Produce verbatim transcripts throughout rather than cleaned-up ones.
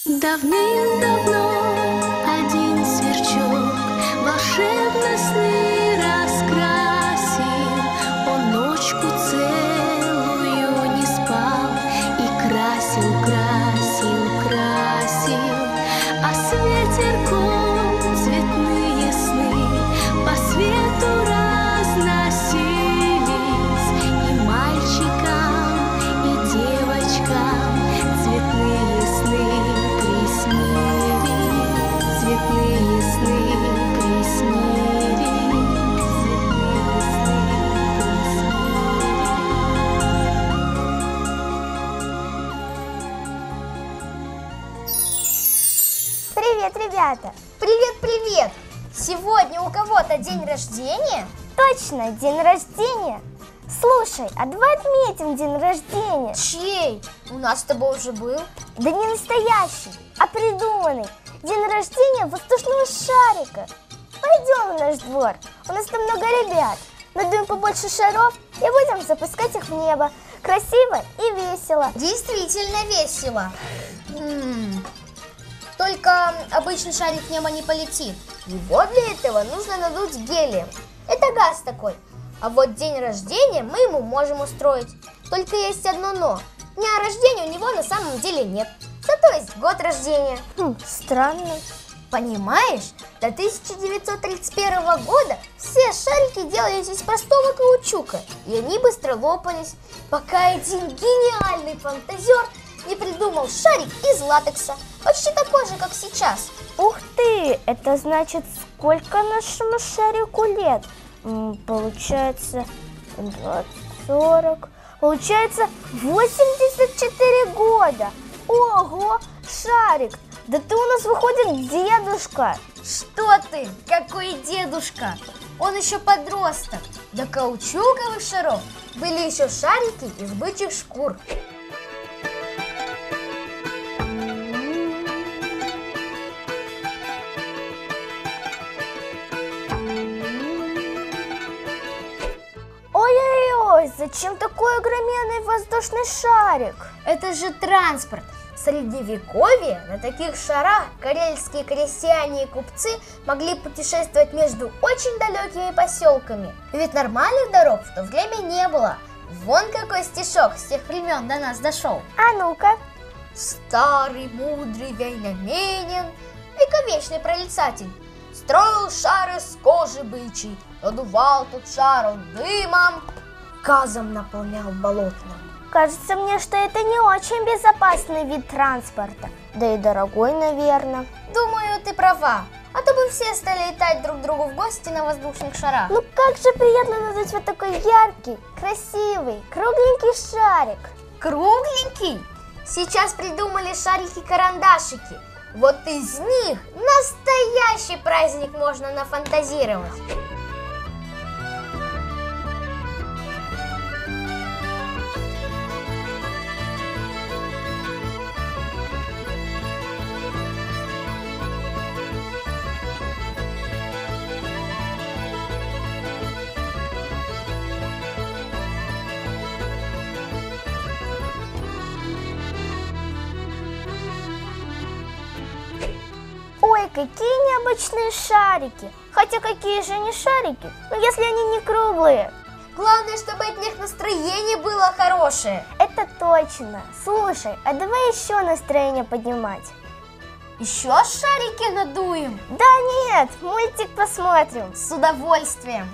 Давным-давно один сверчок волшебно сны раскрасил. Он ночку целую не спал и красил, красил, красил. А с ветерком цветные сны по свету разносились. И мальчикам, и девочкам цветные сны цветные сны приснились, цветные сны приснились. Привет, ребята! Привет-привет! Сегодня у кого-то день рождения? Точно, день рождения! Слушай, а давай отметим день рождения. Чей? У нас с тобой уже был. Да не настоящий, а придуманный. День рождения воздушного шарика. Пойдем в наш двор, у нас там много ребят. Надуем побольше шаров и будем запускать их в небо. Красиво и весело. Действительно весело. М-м. Только обычный шарик в небо не полетит. Его для этого нужно надуть гелием. Это газ такой. А вот день рождения мы ему можем устроить. Только есть одно но. Дня рождения у него на самом деле нет. Зато есть год рождения. Хм, странно. Понимаешь, до тысяча девятьсот тридцать первого года все шарики делались из простого каучука. И они быстро лопались, пока один гениальный фантазер не придумал шарик из латекса. Почти такой же, как сейчас. Ух ты, это значит, сколько нашему шарику лет? Получается двадцать, сорок, получается восемьдесят четыре года. Ого, шарик, да ты у нас выходит дедушка. Что ты, какой дедушка? Он еще подросток. До каучуковых шаров были еще шарики из бычьих шкур. Ой-ой-ой, зачем такой огроменный воздушный шарик? Это же транспорт. В средневековье на таких шарах карельские крестьяне и купцы могли путешествовать между очень далекими поселками. Ведь нормальных дорог в то время не было. Вон какой стишок с тех времен до нас дошел. А ну-ка. Старый, мудрый Вейнаменин, вековечный прорицатель, строил шар из кожи бычьей, надувал тут шар он дымом, газом наполнял болотным. Кажется мне, что это не очень безопасный вид транспорта, да и дорогой, наверное. Думаю, ты права, а то бы все стали летать друг к другу в гости на воздушных шарах. Ну как же приятно надуть вот такой яркий, красивый, кругленький шарик. Кругленький? Сейчас придумали шарики-карандашики. Вот из них настоящий праздник можно нафантазировать. Ой, какие необычные шарики. Хотя какие же они шарики, ну, если они не круглые. Главное, чтобы от них настроение было хорошее. Это точно. Слушай, а давай еще настроение поднимать. Еще шарики надуем? Да нет, мультик посмотрим. С удовольствием.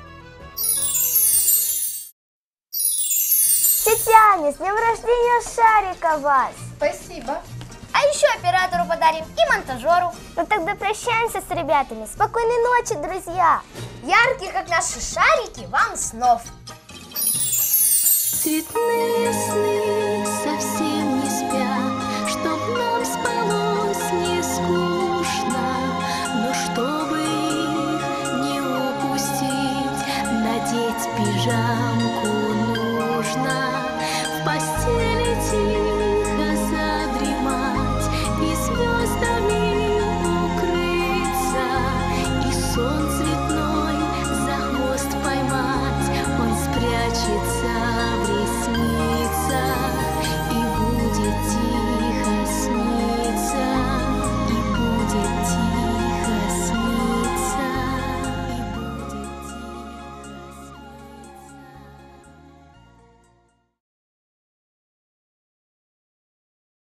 Тетя Аня, с днем рождения шарика вас. Спасибо. А еще оператору подарим и монтажеру. Ну тогда прощаемся с ребятами. Спокойной ночи, друзья. Ярких, как наши шарики, вам снов. Цветные сны